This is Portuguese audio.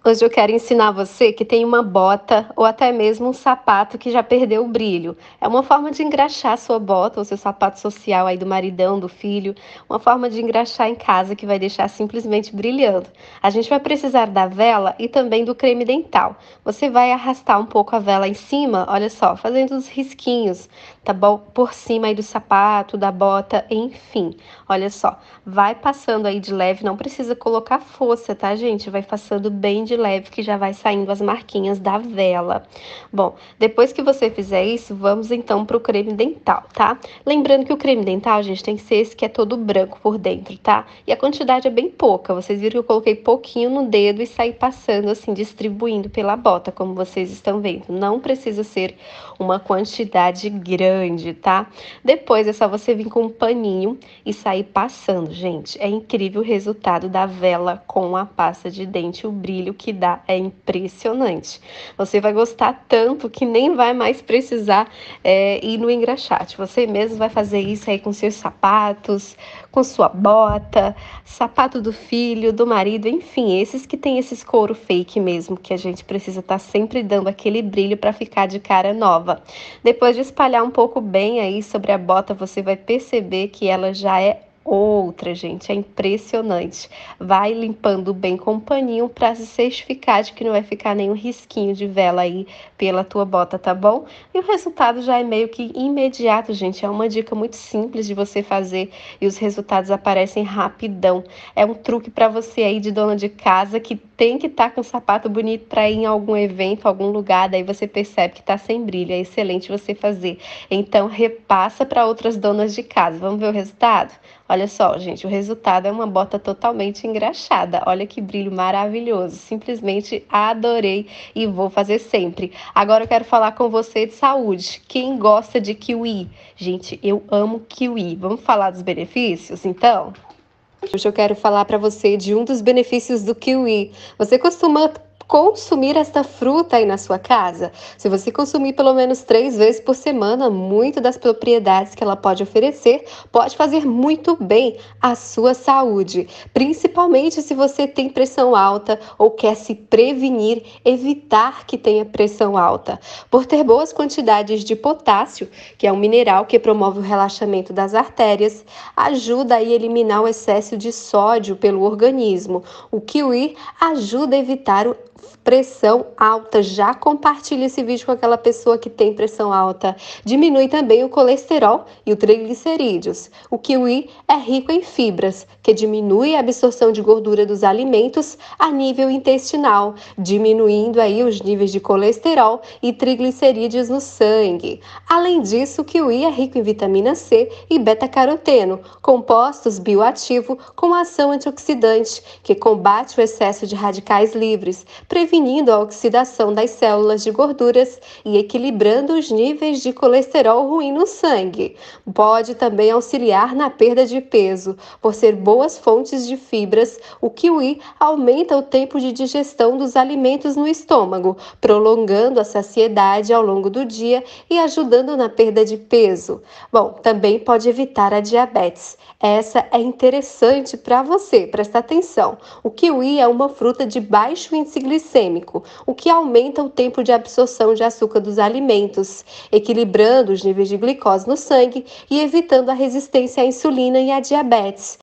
Hoje eu quero ensinar você que tem uma bota ou até mesmo um sapato que já perdeu o brilho. É uma forma de engraxar a sua bota ou seu sapato social aí do maridão, do filho, uma forma de engraxar em casa que vai deixar simplesmente brilhando. A gente vai precisar da vela e também do creme dental. Você vai arrastar um pouco a vela em cima, olha só, fazendo os risquinhos, tá bom? Por cima aí do sapato, da bota, enfim. Olha só, vai passando aí de leve, não precisa colocar força, tá, gente? Vai passando bem de leve que já vai saindo as marquinhas da vela. Bom, depois que você fizer isso, vamos então para o creme dental, tá? Lembrando que o creme dental, gente, tem que ser esse que é todo branco por dentro, tá? E a quantidade é bem pouca. Vocês viram que eu coloquei pouquinho no dedo e saí passando assim, distribuindo pela bota, como vocês estão vendo. Não precisa ser uma quantidade grande, tá? Depois é só você vir com um paninho e sair passando, gente. É incrível o resultado da vela com a pasta de dente, o brilho que dá é impressionante. Você vai gostar tanto que nem vai mais precisar ir no engraxate. Você mesmo vai fazer isso aí com seus sapatos, com sua bota, sapato do filho, do marido, enfim, esses que tem esses couro fake mesmo, que a gente precisa estar sempre dando aquele brilho para ficar de cara nova. Depois de espalhar um pouco bem aí sobre a bota, você vai perceber que ela já é outra, gente, é impressionante. Vai limpando bem com um paninho para se certificar de que não vai ficar nenhum risquinho de vela aí pela tua bota, tá bom? E o resultado já é meio que imediato, gente. É uma dica muito simples de você fazer e os resultados aparecem rapidão. É um truque para você aí de dona de casa que tem que estar com um sapato bonito para ir em algum evento, algum lugar, daí você percebe que tá sem brilho. É excelente você fazer. Então repassa para outras donas de casa. Vamos ver o resultado? Olha só, gente, o resultado é uma bota totalmente engraxada. Olha que brilho maravilhoso. Simplesmente adorei e vou fazer sempre. Agora eu quero falar com você de saúde. Quem gosta de kiwi? Gente, eu amo kiwi. Vamos falar dos benefícios, então? Hoje eu quero falar para você de um dos benefícios do kiwi. Você costuma consumir esta fruta aí na sua casa? Se você consumir pelo menos 3 vezes por semana, muito das propriedades que ela pode oferecer pode fazer muito bem à sua saúde, principalmente se você tem pressão alta ou quer se prevenir, evitar que tenha pressão alta. Por ter boas quantidades de potássio, que é um mineral que promove o relaxamento das artérias, ajuda a eliminar o excesso de sódio pelo organismo. O kiwi ajuda a evitar pressão alta. Já compartilhe esse vídeo com aquela pessoa que tem pressão alta. Diminui também o colesterol e o triglicerídeos. O kiwi é rico em fibras, que diminui a absorção de gordura dos alimentos a nível intestinal, diminuindo aí os níveis de colesterol e triglicerídeos no sangue. Além disso, o kiwi é rico em vitamina C e beta-caroteno, compostos bioativos com ação antioxidante, que combate o excesso de radicais livres, prevenindo a oxidação das células de gorduras e equilibrando os níveis de colesterol ruim no sangue. Pode também auxiliar na perda de peso. Por ser boas fontes de fibras, o kiwi aumenta o tempo de digestão dos alimentos no estômago, prolongando a saciedade ao longo do dia e ajudando na perda de peso. Bom, também pode evitar a diabetes. Essa é interessante para você, presta atenção. O kiwi é uma fruta de baixo índice glicêmico, o que aumenta o tempo de absorção de açúcar dos alimentos, equilibrando os níveis de glicose no sangue e evitando a resistência à insulina e à diabetes.